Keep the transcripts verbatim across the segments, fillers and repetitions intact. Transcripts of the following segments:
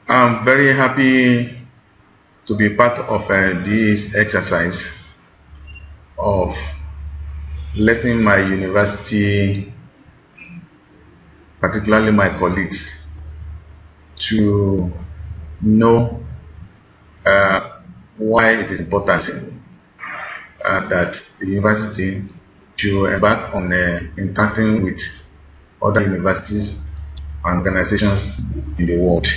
I'm very happy to be part of uh, this exercise of letting my university, particularly my colleagues, to know uh, why it is important uh, that the university should embark on uh, interacting with other universities and organizations in the world.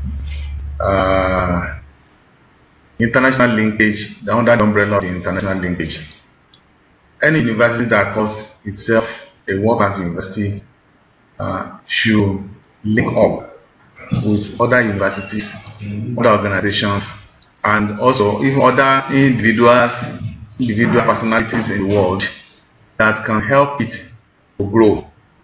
Uh, international linkage, under the umbrella of the international linkage. Any university that calls itself a world-class university uh, should link up with other universities, other organizations, and also even other individuals, individual personalities in the world that can help it to grow.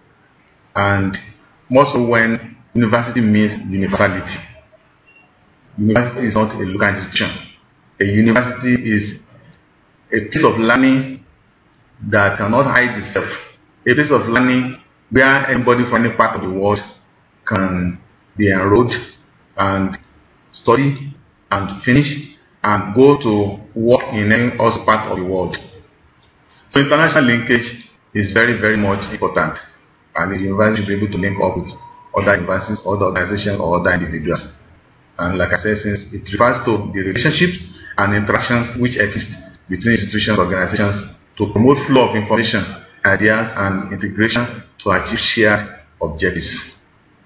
And more so when university means universality. University is not a local institution. A university is a piece of learning that cannot hide itself. A piece of learning where anybody from any part of the world can be enrolled and study and finish and go to work in any other part of the world. So international linkage is very, very much important, and the university should be able to link up with other universities, other organizations, or other individuals. And like I said, since it refers to the relationships and interactions which exist between institutions, organizations, to promote flow of information, ideas, and integration to achieve shared objectives.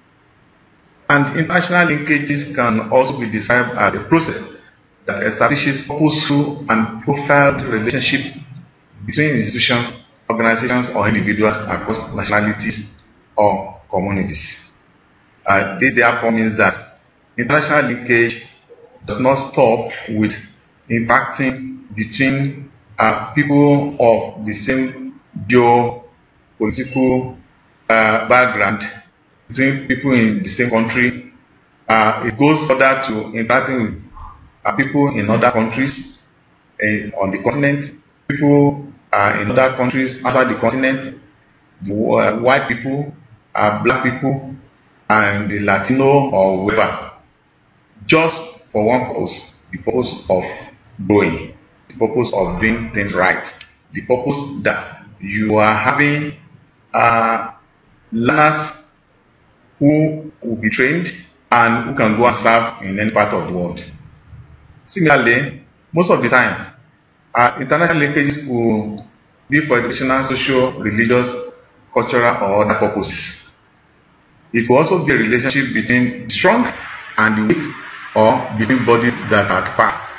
And international linkages can also be described as a process that establishes purposeful and profiled relationship between institutions, organizations, or individuals across nationalities or communities. Uh, this therefore means that international linkage does not stop with interacting between uh, people of the same geopolitical uh, background, between people in the same country. Uh, it goes further to interacting with uh, people in other countries uh, on the continent, people uh, in other countries outside the continent, the uh, white people, uh, black people, and the Latino or whoever. Just for one purpose, the purpose of growing, the purpose of doing things right, the purpose that you are having uh, learners who will be trained and who can go and serve in any part of the world. Similarly, most of the time, uh, international linkages will be for educational, social, religious, cultural, or other purposes. It will also be a relationship between the strong and the weak, or between bodies that are at par.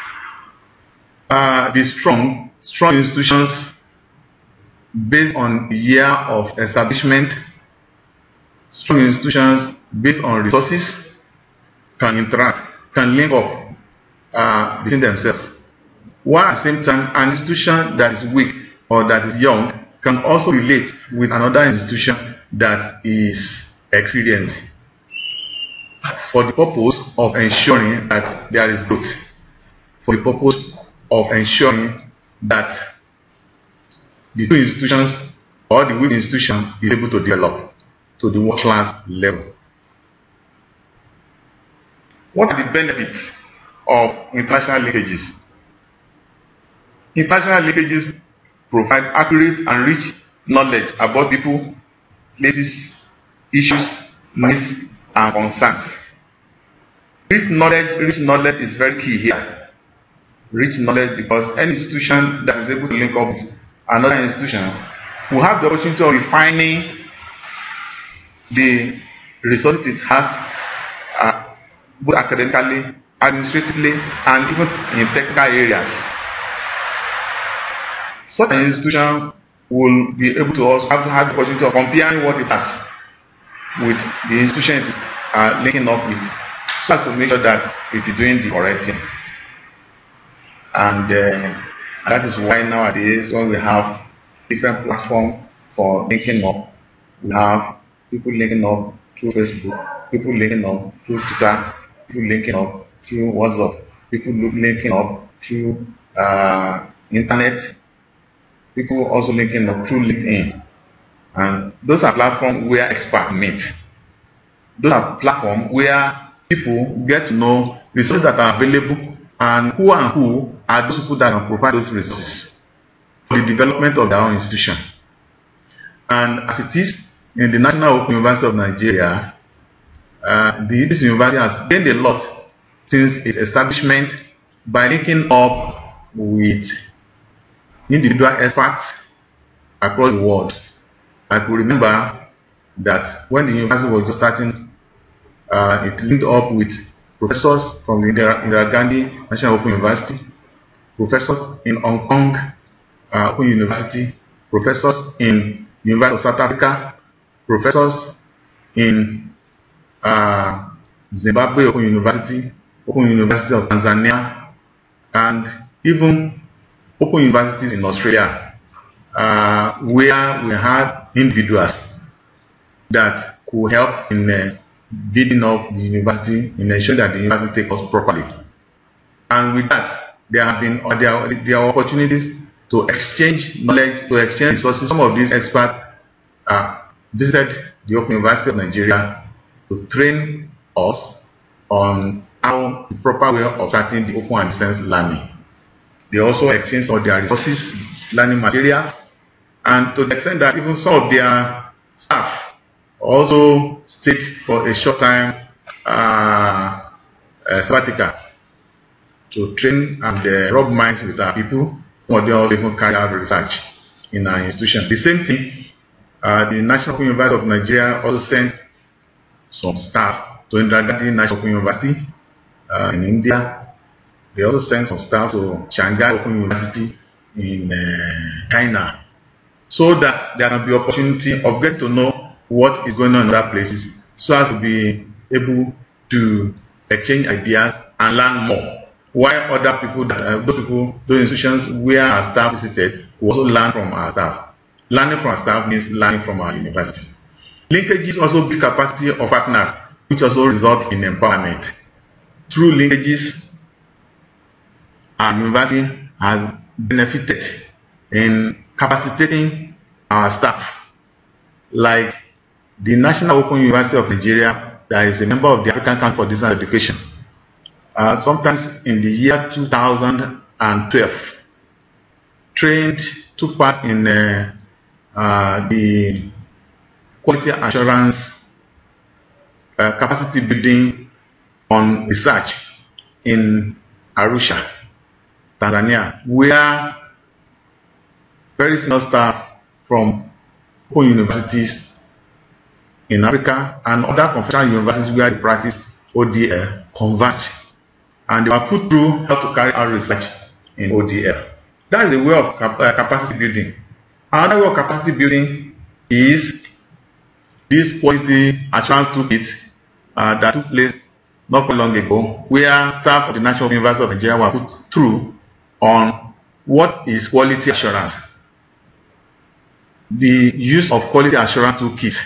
Uh, the strong, strong institutions based on the year of establishment, strong institutions based on resources can interact, can link up uh, between themselves. While at the same time, an institution that is weak or that is young can also relate with another institution that is experienced, for the purpose of ensuring that there is growth, for the purpose of ensuring that the two institutions or the weak institution is able to develop to the world-class level. What are the benefits of international linkages? International linkages provide accurate and rich knowledge about people, places, issues, needs, and concerns. Rich knowledge, rich knowledge is very key here. Rich knowledge because any institution that is able to link up with another institution will have the opportunity of refining the resources it has, uh, both academically, administratively, and even in technical areas. Such an institution will be able to also have, have the opportunity of comparing what it has with the institution it is uh, linking up with, so as to make sure that it is doing the correct thing. And uh, that is why nowadays, when we have different platforms for linking up, we have people linking up through Facebook, people linking up through Twitter, people linking up through WhatsApp, people linking up through uh, internet, people also linking up through LinkedIn. And those are platforms where experts meet. Those are platforms where people get to know resources that are available and who and who are those people that can provide those resources for the development of their own institution. And as it is in the National Open University of Nigeria, uh, the, this university has gained a lot since its establishment by linking up with individual experts across the world. I could remember that when the university was just starting, uh, it linked up with professors from the Indira, Indira Gandhi National Open University, professors in Hong Kong uh, Open University, professors in University of South Africa, professors in uh, Zimbabwe Open University, Open University of Tanzania, and even open universities in Australia, uh, where we had individuals that could help in uh, building up the university, in ensuring that the university takes us properly. And with that, there have been uh, there, are, there are opportunities to exchange knowledge, to exchange resources. Some of these experts uh, visited the Open University of Nigeria to train us on how the proper way of starting the open and distance learning. They also exchange all their resources, learning materials, and to the extent that even some of their staff also stayed for a short time uh, uh, sabbatical to train and uh, rub minds with our people. Some of them also even carry out research in our institution. The same thing, uh, the National Open University of Nigeria also sent some staff to Indira Gandhi National Open University uh, in India. They also sent some staff to Shanghai Open University in uh, China, so that there can be opportunity of getting to know what is going on in other places, so as to be able to exchange ideas and learn more. While other people, that uh, those people, those institutions where our staff visited, will also learn from our staff. Learning from our staff means learning from our university. Linkages also build capacity of partners, which also result in empowerment. Through linkages, our university has benefited in capacitating our staff. Like the National Open University of Nigeria, that is a member of the African Council for Distance Education, uh, sometimes in the year two thousand twelve, trained, took part in uh, uh, the quality assurance uh, capacity building on research in Arusha, Tanzania, where very senior staff from open universities in Africa and other confessional universities where they practice O D L converge, and they were put through how to carry out research in O D L. That is a way of cap uh, capacity building. Another way of capacity building is this quality assurance toolkit uh, that took place not too long ago, where staff of the National University of Nigeria were put through on what is quality assurance, the use of quality assurance toolkit,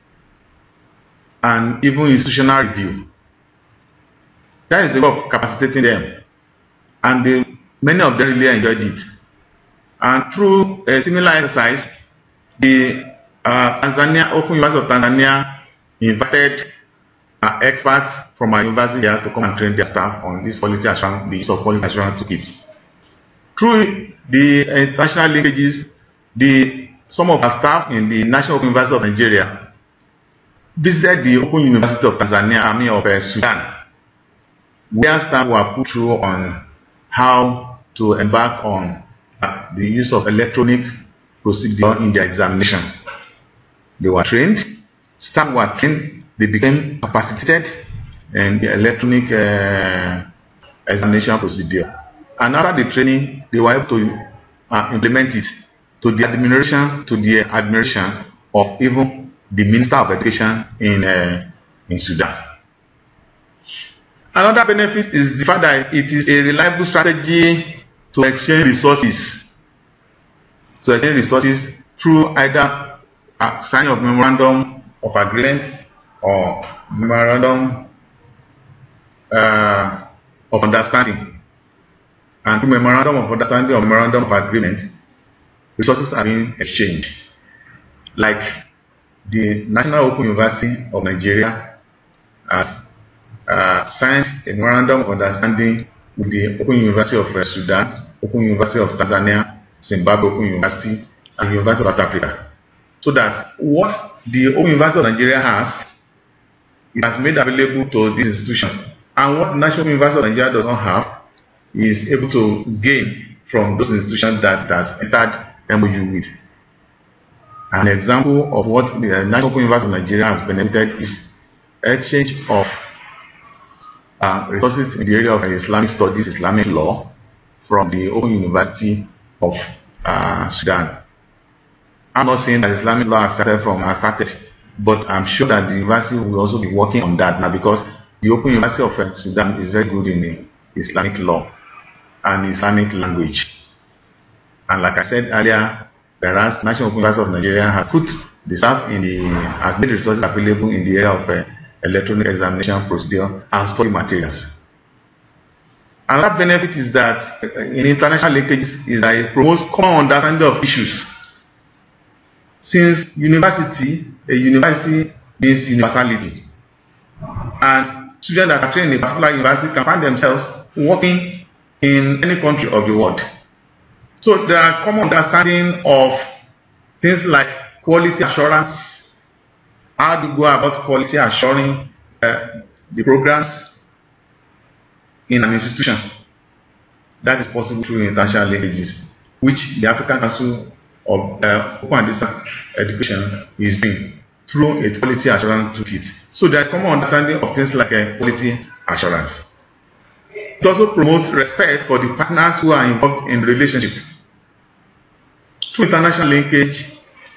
and even institutional review. That is a way of capacitating them, and they, many of them really enjoyed it. And through a similar exercise, the uh, Tanzania Open University of Tanzania invited uh, experts from our university here to come and train their staff on this quality assurance, the use of quality assurance toolkits. Through the international linkages, the some of our staff in the National Open University of Nigeria visited the Open University of Tanzania, I mean of uh, Sudan, where staff were put through on how to embark on uh, the use of electronic procedure in their examination. They were trained, staff were trained, they became capacitated in the electronic uh, examination procedure. And after the training, they were able to uh, implement it to the admiration, to the admiration of even the Minister of Education in uh, in Sudan. Another benefit is the fact that it is a reliable strategy to exchange resources, to exchange resources through either a signing of memorandum of agreement or memorandum uh, of understanding. And through memorandum of understanding or memorandum of agreement, resources are being exchanged. Like the National Open University of Nigeria has uh, signed a memorandum of understanding with the Open University of uh, Sudan, Open University of Tanzania, Zimbabwe Open University, and University of South Africa. So that what the Open University of Nigeria has, it has made available to these institutions. And what the National University of Nigeria does not have, is able to gain from those institutions that it has entered M O U with. An example of what the National University of Nigeria has benefited is exchange of uh, resources in the area of Islamic studies, Islamic law, from the Open University of uh, Sudan. I'm not saying that Islamic law has started from has started, but I'm sure that the university will also be working on that now, because the Open University of uh, Sudan is very good in the Islamic law and Islamic language. And like I said earlier, whereas National Open University of Nigeria has put the staff in the has made resources available in the area of uh, electronic examination procedure and study materials. Another benefit is that uh, in international linkages is that it promotes common understanding of issues. Since university, a university means universality, and students that are trained in a particular university can find themselves working in any country of the world. So there are common understanding of things like quality assurance, how to go about quality assuring uh, the programs in an institution. That is possible through international linkages, which the African Council of uh, Open and Distance Education is doing through a quality assurance toolkit. So there is common understanding of things like uh, quality assurance. It also promotes respect for the partners who are involved in the relationship. Through international linkage,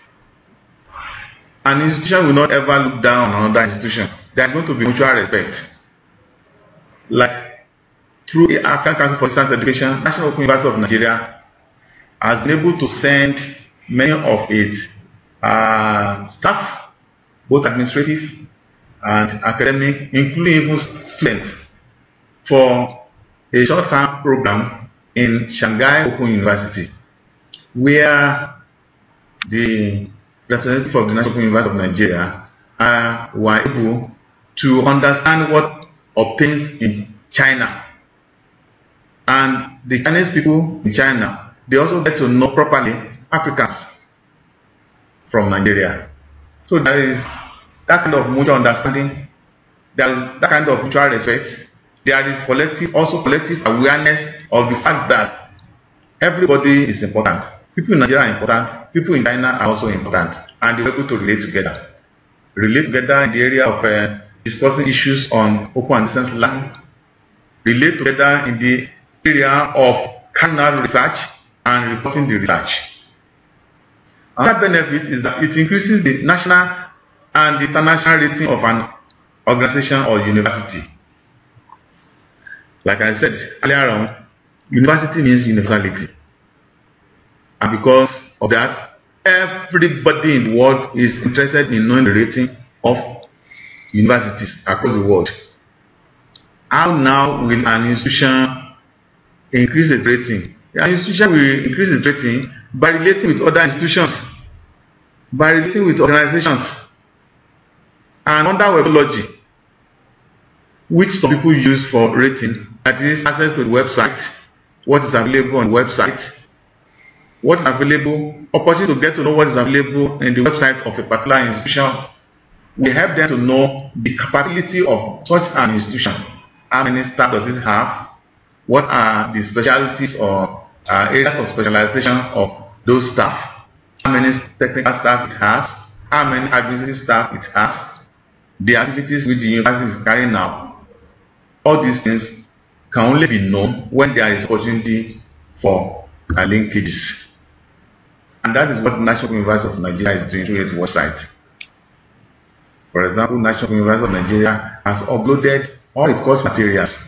an institution will not ever look down on another institution. There is going to be mutual respect. Like through the African Council for Distance Education, National Open University of Nigeria has been able to send many of its uh, staff, both administrative and academic, including even students, for a short-term program in Shanghai Open University, where the representative of the National Open University of Nigeria uh, were able to understand what obtains in China. And the Chinese people in China, they also get to know properly Africans from Nigeria. So there is that kind of mutual understanding, there is that kind of mutual respect, there is collective, also collective awareness of the fact that everybody is important. People in Nigeria are important, people in China are also important, and they're able to relate together. Relate together in the area of uh, discussing issues on open and distance learning, relate together in the area of carnal research and reporting the research. Another benefit is that it increases the national and the international rating of an organization or university. Like I said earlier on, university means universality. And because of that, everybody in the world is interested in knowing the rating of universities across the world. How now will an institution increase its rating? An institution will increase its rating by relating with other institutions, by relating with organizations, and under webology, which some people use for rating, that is access to the website, what is available on the website, what is available, opportunity to get to know what is available in the website of a particular institution, will help them to know the capability of such an institution. How many staff does it have? What are the specialties or uh, areas of specialization of those staff? How many technical staff it has? How many administrative staff it has? The activities which the university is carrying out. All these things can only be known when there is opportunity for uh, linkages. And that is what National University of Nigeria is doing through its website. For example, National University of Nigeria has uploaded all its course materials,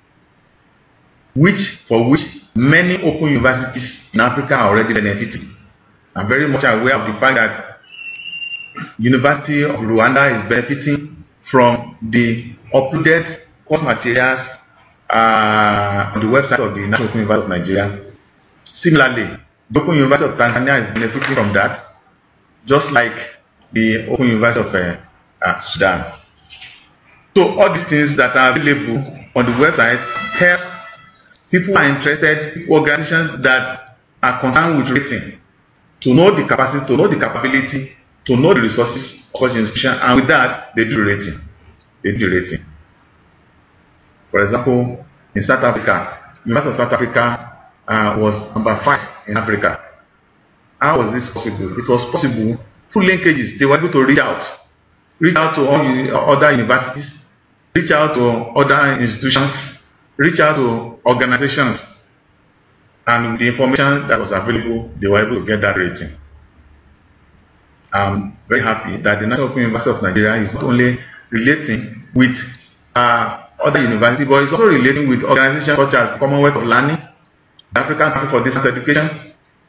which for which many open universities in Africa are already benefiting. I'm very much aware of the fact that University of Rwanda is benefiting from the uploaded course materials uh, on the website of the National Open University of Nigeria. Similarly, the Open University of Tanzania is benefiting from that, just like the Open University of uh, uh, Sudan. So all these things that are available on the website helps people who are interested, organizations that are concerned with rating, to know the capacity, to know the capability, to know the resources of such institution, and with that, they do rating. They do rating. For example, in South Africa, University of South Africa uh, was number five in Africa. How was this possible? It was possible through linkages. They were able to reach out, reach out to all other universities, reach out to other institutions, reach out to organizations, and with the information that was available, they were able to get that rating. I'm very happy that the National Open University of Nigeria is not only relating with uh, other universities, but it's also relating with organizations such as the Commonwealth of Learning, the African Council for Distance Education,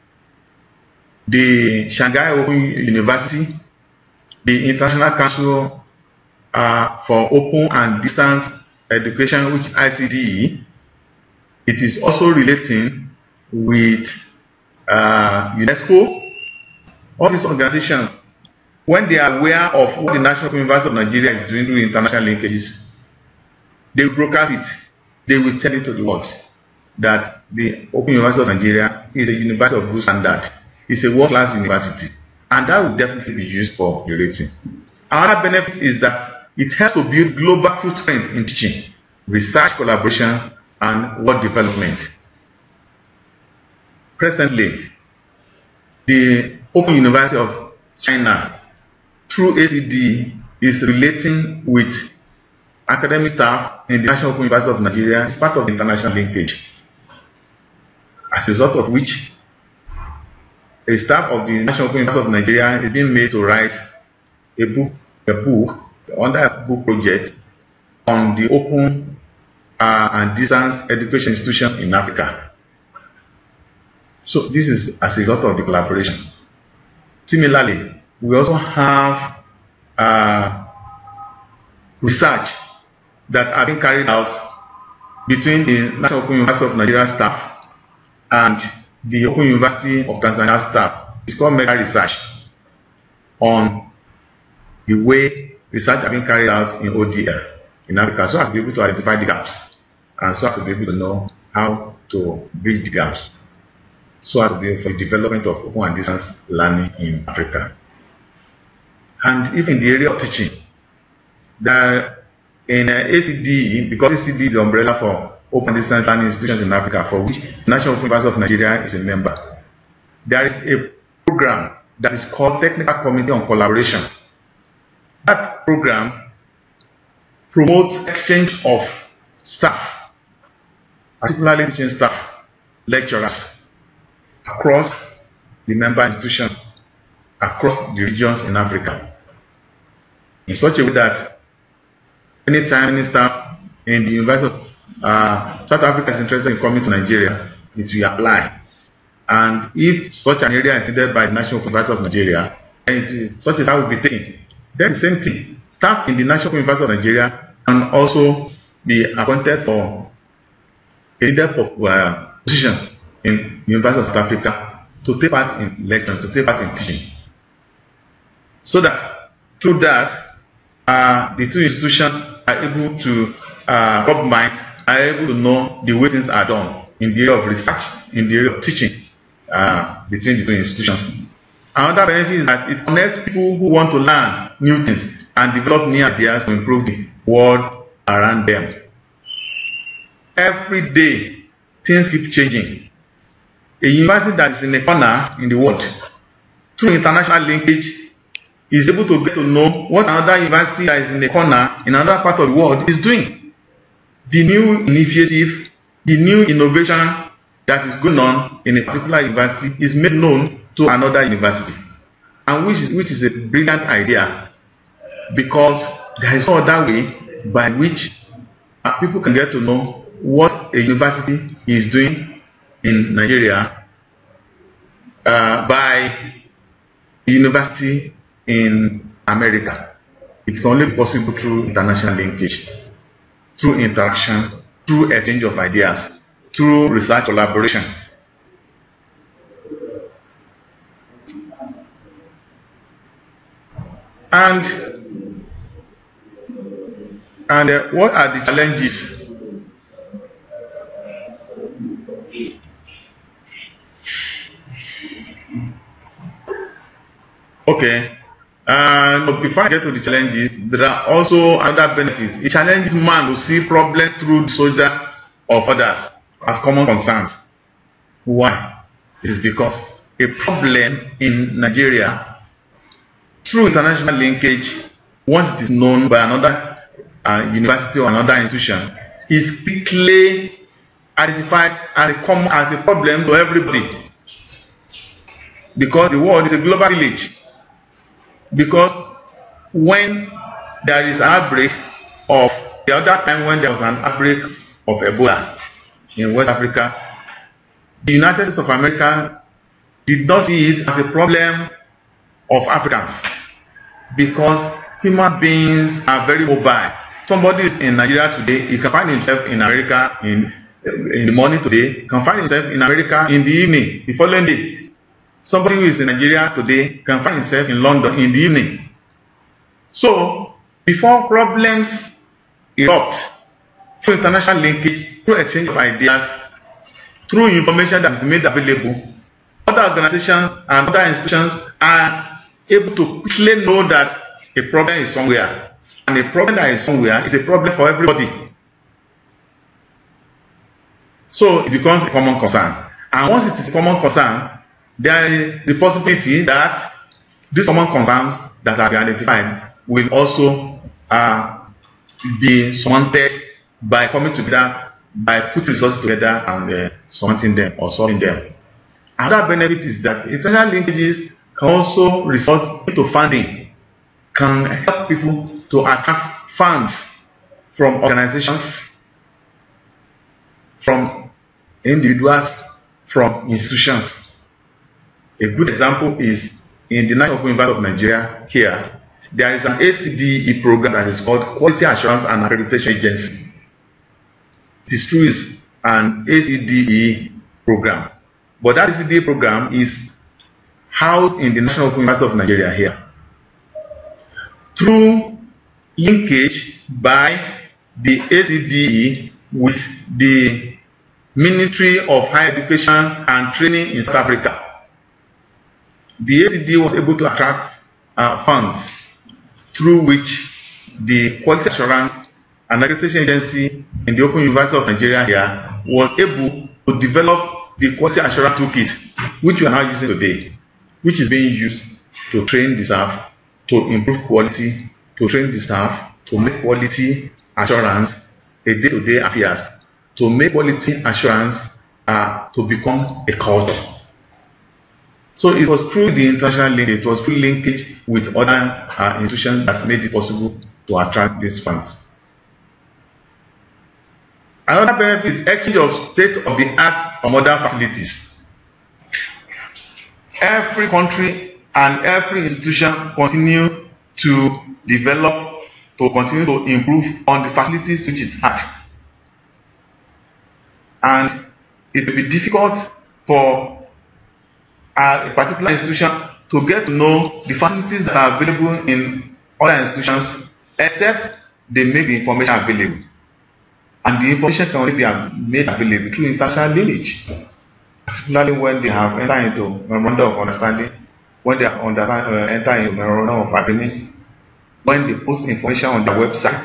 the Shanghai Open University, the International Council uh, for Open and Distance Education, which is I C D E. It is also relating with uh, UNESCO. All these organizations, when they are aware of what the National Open University of Nigeria is doing through international linkages, they will broadcast it. They will tell it to the world that the Open University of Nigeria is a university of good standard. It's a world-class university, and that will definitely be used for the rating. Another benefit is that it helps to build global footprint in teaching, research collaboration, and world development. Presently, the Open University of China, through A C D, is relating with academic staff in the National Open University of Nigeria as part of the international linkage. As a result of which, a staff of the National Open University of Nigeria is being made to write a book, a book under a book project on the open uh, and distance education institutions in Africa. So this is as a result of the collaboration. Similarly, we also have uh, research that are being carried out between the National Open University of Nigeria staff and the Open University of Tanzania staff. It's called mega research on the way research are being carried out in O D L in Africa, so as to be able to identify the gaps and so as to be able to know how to bridge the gaps, so as to be for the development of open and distance learning in Africa. And even in the area of teaching, there in uh, A C D E, because A C D E is the umbrella for open and distance learning institutions in Africa, for which the National Open University of Nigeria is a member, there is a program that is called Technical Committee on Collaboration. That program promotes exchange of staff, particularly teaching staff, lecturers, across the member institutions, across the regions in Africa, in such a way that anytime any staff in the University of uh, South Africa is interested in coming to Nigeria, it will apply. And if such an area is needed by the National University of Nigeria, then such a staff will be taken. Then the same thing, staff in the National University of Nigeria can also be appointed for a leadership uh, position in the University of South Africa to take part in lecture, to take part in teaching. So that through that, uh, the two institutions are able to uh, rub minds, are able to know the way things are done in the area of research, in the area of teaching uh, between the two institutions. Another benefit is that it connects people who want to learn new things and develop new ideas to improve the world around them. Every day, things keep changing. A university that is in a corner in the world, through international linkage, is able to get to know what another university that is in a corner in another part of the world is doing. The new initiative, the new innovation that is going on in a particular university is made known to another university, and which is, which is a brilliant idea, because there is no other way by which uh, people can get to know what a university is doing in Nigeria uh, by a university in America. It can only be possible through international linkage, through interaction, through exchange of ideas, through research collaboration. And And uh, what are the challenges? Okay. And uh, before I get to the challenges, there are also other benefits. It challenges man to see problems through the soldiers of others as common concerns. Why? It is because a problem in Nigeria, through international linkage, once it is known by another uh, university or another institution, is quickly identified as a common as a problem to everybody. Because the world is a global village. Because when there is an outbreak of the other time when there was an outbreak of Ebola in West Africa, the United States of America did not see it as a problem of Africans, because human beings are very mobile. Somebody is in Nigeria today, he can find himself in America in, in the morning today, can find himself in America in the evening, the following day. Somebody who is in Nigeria today can find himself in London in the evening. So, before problems erupt, through international linkage, through exchange of ideas, through information that is made available, other organizations and other institutions are able to quickly know that a problem is somewhere. And a problem that is somewhere is a problem for everybody. So, it becomes a common concern. And once it is a common concern, there is the possibility that these common concerns that have been identified will also uh, be surmounted by coming together, by putting resources together and uh, surmounting them or solving them. Another benefit is that international linkages can also result into funding, can help people to attract funds from organizations, from individuals, from institutions. A good example is in the National Open University of Nigeria here, there is an A C D E program that is called Quality Assurance and Accreditation Agency. It is true it's an A C D E program, but that A C D E program is housed in the National Open University of Nigeria here. Through linkage by the A C D E with the Ministry of Higher Education and Training in South Africa, the A C D E was able to attract uh, funds through which the Quality Assurance and Accreditation Agency in the Open University of Nigeria here was able to develop the Quality Assurance Toolkit, which we are now using today, which is being used to train the staff, to improve quality, to train the staff, to make quality assurance a day-to-day affairs, to make quality assurance uh, to become a culture. So it was through the international linkage, it was through linkage with other uh, institutions that made it possible to attract these funds. Another benefit is exchange of state-of-the-art or modern facilities. Every country and every institution continue to develop, to continue to improve on the facilities which is at. And it will be difficult for a particular institution to get to know the facilities that are available in other institutions, except they make the information available. And the information can only be made available through international linkage, particularly when they have entered into memorandum of understanding, when they have understand, uh, enter into memorandum of agreement, when they post information on their website,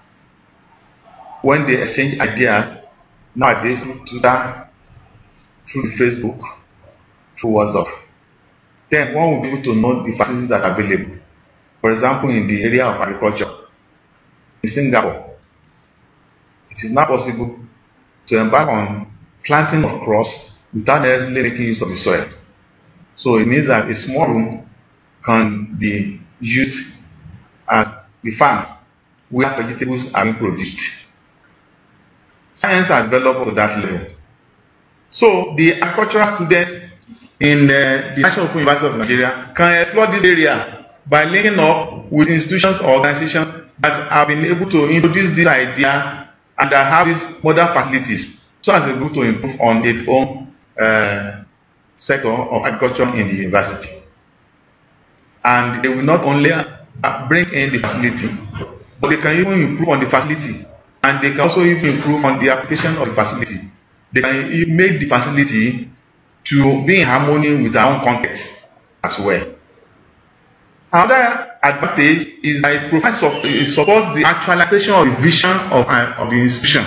when they exchange ideas, nowadays through Twitter, through Facebook, through WhatsApp. Then one will be able to know the facilities that are available. For example, in the area of agriculture, in Singapore, it is now possible to embark on planting of crops without necessarily making use of the soil. So it means that a small room can be used as the farm where vegetables are being produced. Science has developed to that level. So the agricultural students in uh, the National Open University of Nigeria can explore this area by linking up with institutions or organizations that have been able to introduce this idea and that have these modern facilities, so as able to improve on its own uh, sector of agriculture in the university. And they will not only uh, bring in the facility, but they can even improve on the facility, and they can also even improve on the application of the facility. They can make the facility to be in harmony with our own context as well. Another advantage is that it provides it supports the actualization of the vision of, uh, of the institution.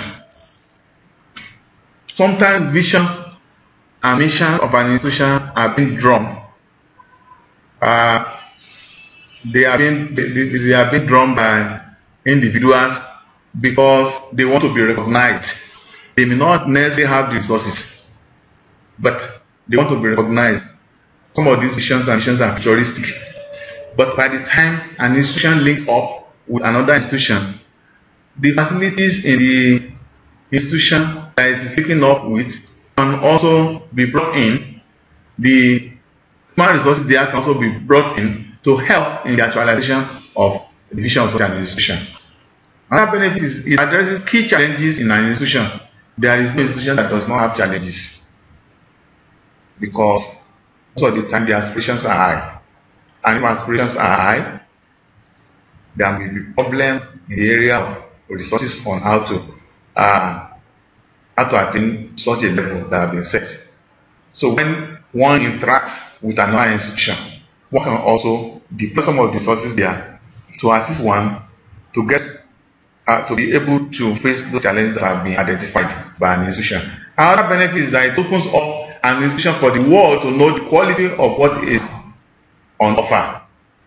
Sometimes visions and missions of an institution are being drawn. Uh, they are being they, they, they are being drawn by individuals because they want to be recognized. They may not necessarily have the resources, but they want to be recognized. Some of these visions and missions are futuristic, but by the time an institution links up with another institution, the facilities in the institution that it is linking up with can also be brought in. The human resources there can also be brought in to help in the actualization of the vision of such an institution. Another benefit is it addresses key challenges in an institution. There is no institution that does not have challenges, because most of the time the aspirations are high. And if aspirations are high, there may be problem in the area of resources on how to uh, how to attain such a level that have been set. So when one interacts with another institution, one can also deploy some of the resources there to assist one to get uh, to be able to face those challenges that have been identified by an institution. Another benefit is that it opens up an institution for the world to know the quality of what is on offer.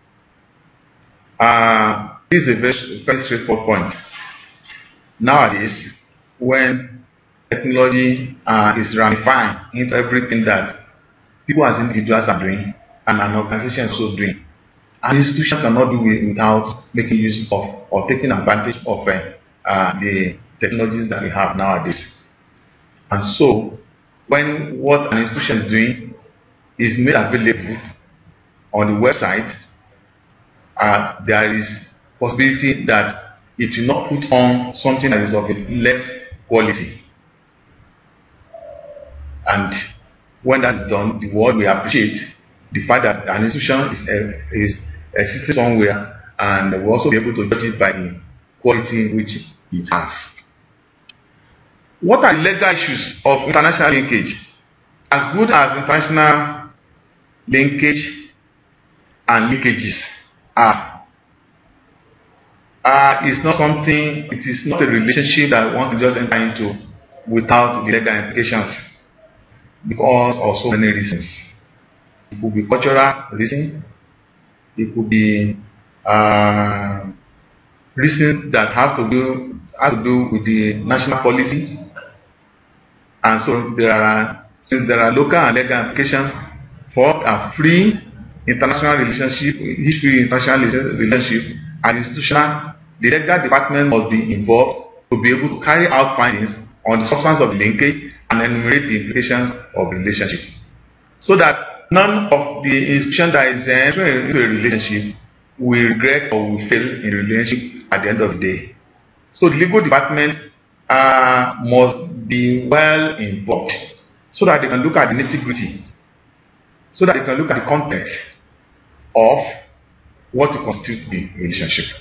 Uh, this is a very, very straightforward point. Nowadays, when technology uh, is ramifying into everything that people as individuals are doing and an organization is also doing, an institution cannot do it without making use of or taking advantage of uh, uh, the technologies that we have nowadays. And so, when what an institution is doing is made available on the website, uh, there is possibility that it will not put on something that is of a less quality. And when that is done, the world will appreciate the fact that an institution is, uh, is existing somewhere, and will also be able to judge it by the quality which it has. What are the legal issues of international linkage? As good as international linkage and linkages are, uh, it's not something, it is not a relationship that one can just enter into without the legal implications, because of so many reasons. It could be cultural reason, it could be uh, reasons that have to do have to do with the national policy, and so there are since there are local and legal implications for a free international relationship, free international relationship, and institutional, the legal department must be involved to be able to carry out findings on the substance of the linkage and enumerate the implications of the relationship, so that none of the institution that is entering into a relationship will regret or will fail in the relationship at the end of the day. So the legal department uh, must be well involved, so that they can look at the nitty-gritty, so that they can look at the context of what will constitute the relationship.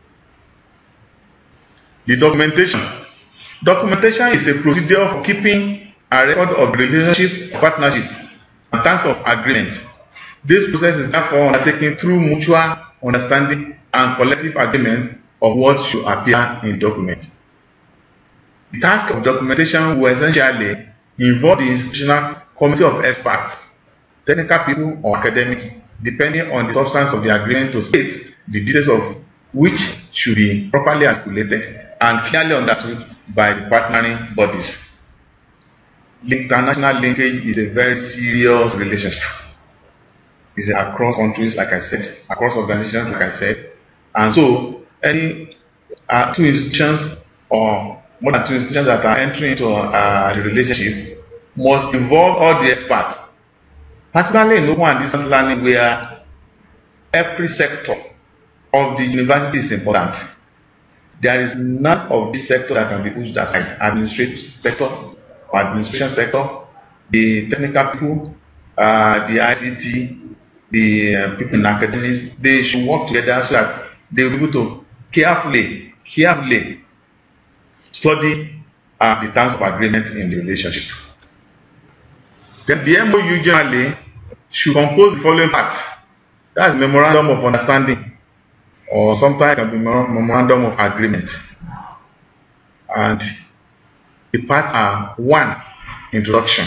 The documentation. Documentation is a procedure for keeping a record of relationship, partnership, and terms of agreement. This process is therefore undertaken through mutual understanding and collective agreement of what should appear in document. The task of documentation will essentially involve the institutional committee of experts, technical people, or academics, depending on the substance of the agreement, to state the details of which should be properly articulated and clearly understood by the partnering bodies. International linkage is a very serious relationship. It's across countries, like I said, across organizations, like I said, and so any uh, two institutions or more than two institutions that are entering into uh, the relationship must involve all the experts, particularly in open and distance learning, where every sector of the university is important. There is none of this sector that can be pushed aside. Administrative sector or administration sector, the technical people, uh, the I C T, the uh, people in academics, they should work together so that they will be able to carefully, carefully study uh, the terms of agreement in the relationship. Then the M O U generally should compose the following parts. That's memorandum of understanding, or sometimes it can be memorandum of agreement. And the parts are: one, introduction;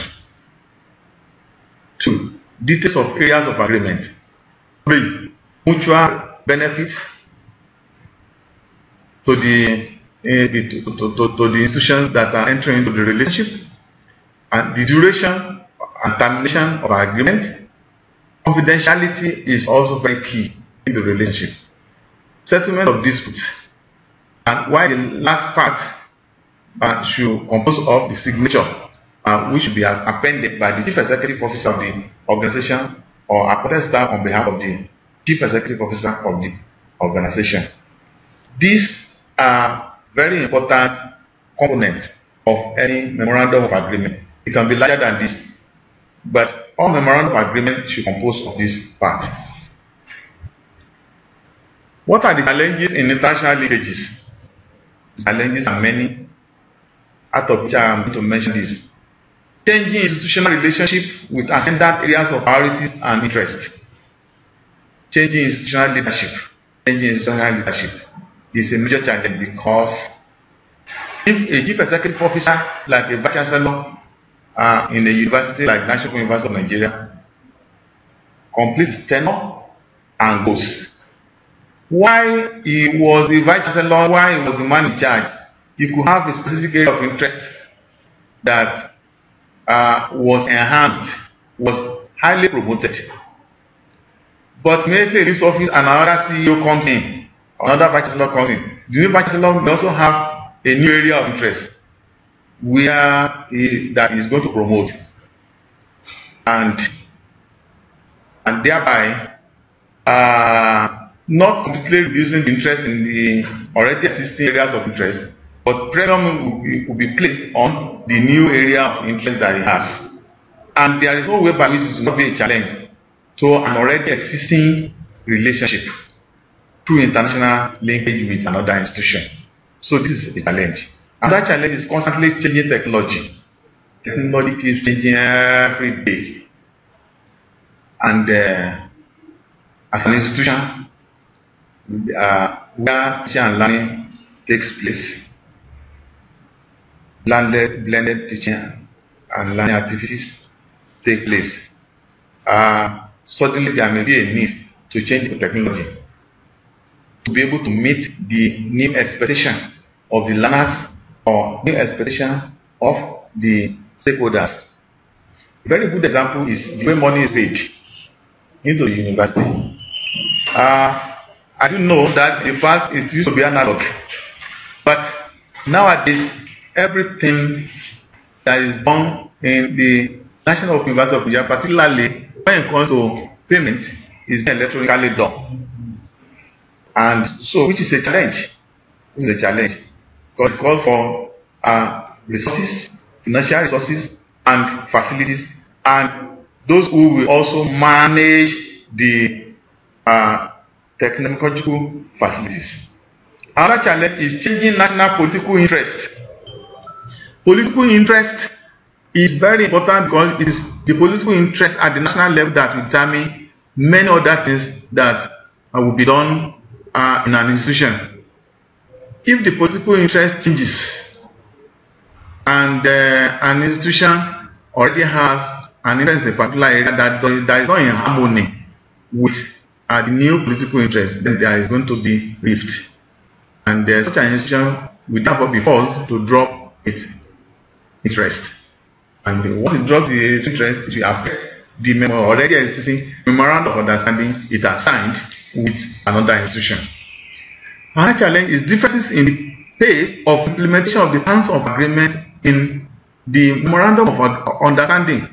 two, details of areas of agreement; three, mutual benefits to the, uh, the to, to, to, to the institutions that are entering into the relationship; and the duration and termination of agreement. Confidentiality is also very key in the relationship. Settlement of disputes. And while the last part uh, should compose of the signature, uh, which should be appended by the Chief Executive Officer of the organization or appointed staff on behalf of the Chief Executive Officer of the organization. These are very important components of any memorandum of agreement. It can be larger than this, but all memorandum of agreement should compose of this part. What are the challenges in international linkages? The challenges are many, out of which I am going to mention this. Changing institutional relationship with attendant areas of priorities and interest. Changing institutional leadership. Changing institutional leadership is a major challenge, because if a chief executive officer like a vice chancellor Uh, in a university like National University of Nigeria completes tenure and goes, why he was the vice chancellor, why he was the man in charge, he could have a specific area of interest that uh, was enhanced, was highly promoted. But immediately in this office, another C E O comes in, another vice chancellor comes in. The new vice chancellor may also have a new area of interest where he, that he is going to promote, and and thereby uh, not completely reducing the interest in the already existing areas of interest, but premium will be, will be placed on the new area of interest that he has. And there is no way by which it will not be a challenge to an already existing relationship through international linkage with another institution. So this is a challenge. Another challenge is constantly changing technology. Technology keeps changing every day. And uh, as an institution, uh, where teaching and learning takes place, blended, blended teaching and learning activities take place, uh, suddenly there may be a need to change the technology to be able to meet the new expectation of the learners or new expectation of the stakeholders. A very good example is the way money is paid into the university. Uh, I do know that in the past it used to be analog, but nowadays everything that is done in the National Open University of Nigeria, particularly when it comes to payment, is being electronically done. And so, which is a challenge. Which is a challenge. Because it calls for uh, resources, financial resources, and facilities, and those who will also manage the uh, technological facilities. Another challenge is changing national political interest. Political interest is very important because it is the political interest at the national level that will determine many other things that uh, will be done uh, in an institution. If the political interest changes and uh, an institution already has an interest in a particular area that, that is not in harmony with uh, the new political interest, then there is going to be rift. And uh, such an institution will therefore be forced to drop its interest. And once it drops the interest, it will affect the mem already existing memorandum of understanding it has signed with another institution. Another challenge is differences in the pace of implementation of the terms of agreement in the memorandum of understanding.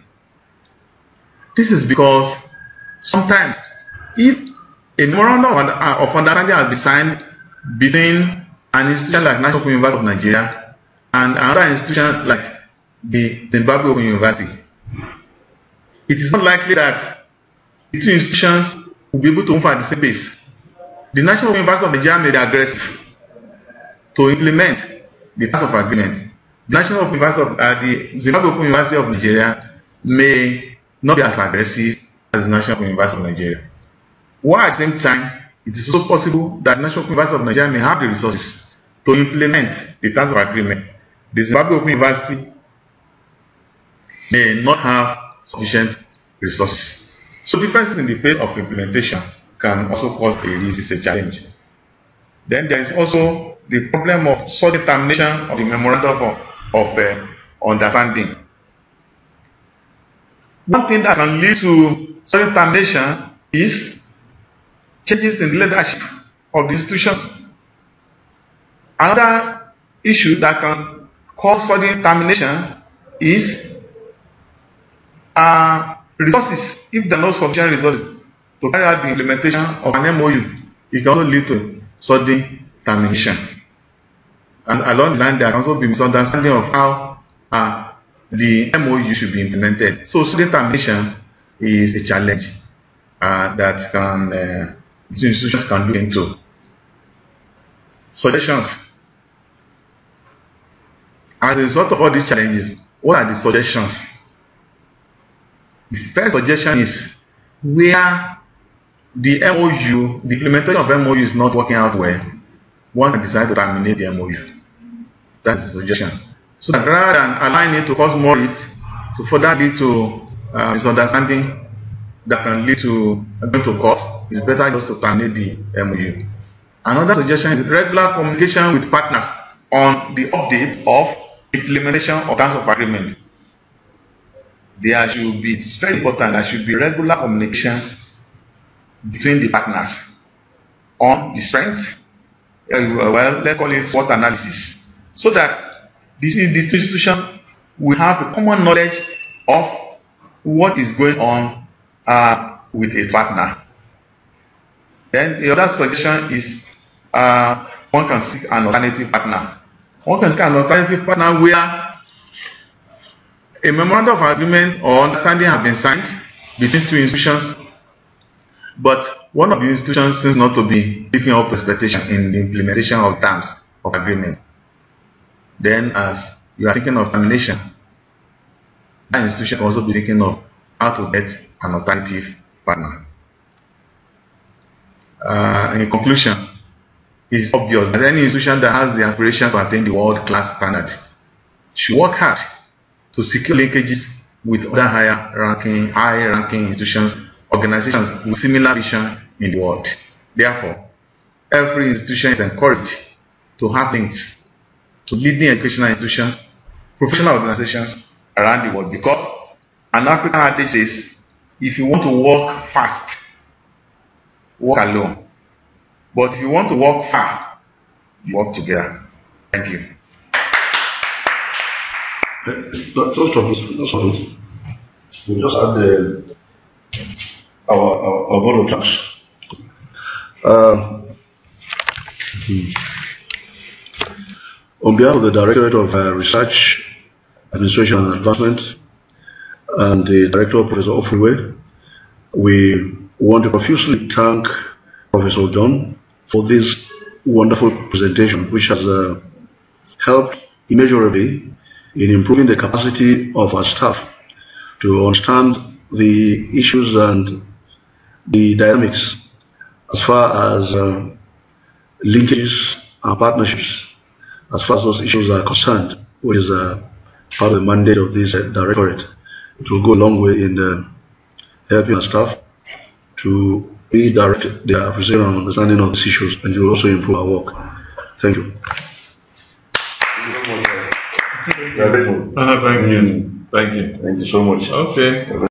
This is because sometimes if a memorandum of understanding has been signed between an institution like National Open University of Nigeria and another institution like the Zimbabwe Open University, it is not likely that the two institutions will be able to move at the same pace. The National Open University of Nigeria may be aggressive to implement the terms of agreement. The National Open University of uh, the Zimbabwe Open University of Nigeria may not be as aggressive as the National Open University of Nigeria. While at the same time, it is also possible that the National Open University of Nigeria may have the resources to implement the terms of agreement. The Zimbabwe Open University may not have sufficient resources. So differences in the pace of implementation can also cause a real challenge. Then there is also the problem of sudden termination of the memorandum of, of uh, understanding. One thing that can lead to sudden termination is changes in the leadership of the institutions. Another issue that can cause sudden termination is uh, resources. If there are no sufficient resources to carry out the implementation of an M O U, it can also lead to sudden termination. And along the line, there can also be misunderstanding of how uh, the M O U should be implemented. So sudden termination is a challenge uh, that can uh, institutions can look into. Suggestions. As a result of all these challenges, what are the suggestions? The first suggestion is where the M O U, the implementation of M O U is not working out well, one can decide to terminate the M O U. That's the suggestion. So that rather than allowing it to cause more rift, to further lead to uh, misunderstanding that can lead to going to court, it's better just to terminate the M O U. Another suggestion is regular communication with partners on the update of implementation of terms of agreement. There should be, it's very important, there should be regular communication between the partners on the strength, uh, well, let's call it SWOT analysis, so that this institution will have a common knowledge of what is going on uh, with a partner. Then the other suggestion is uh, one can seek an alternative partner. One can seek an alternative partner where a memorandum of agreement or understanding has been signed between two institutions, but one of the institutions seems not to be living up to expectation in the implementation of terms of agreement. Then, as you are thinking of termination, that institution can also be thinking of how to get an alternative partner. Uh, in conclusion, it's obvious that any institution that has the aspiration to attain the world-class standard should work hard to secure linkages with other higher ranking, high ranking institutions, organizations with similar vision in the world. Therefore, every institution is encouraged to have links to leading educational institutions, professional organizations around the world, because an African adage says, if you want to walk fast, walk alone. But if you want to walk far, you walk together. Thank you. Just stop this. Just stop it. We just add the, our, our, our board of tracks. Uh, on behalf of the Directorate of uh, Research, Administration and Advancement, and the Director, Professor Ofriwe, we want to profusely thank Professor John for this wonderful presentation, which has uh, helped immeasurably in improving the capacity of our staff to understand the issues and the dynamics as far as uh, linkages and partnerships, as far as those issues are concerned, which is uh, part of the mandate of this uh, Directorate. It will go a long way in uh, helping our staff to redirect their appreciation and understanding of these issues, and it will also improve our work. Thank you. Uh, thank you. Thank you. Thank you so much. Okay.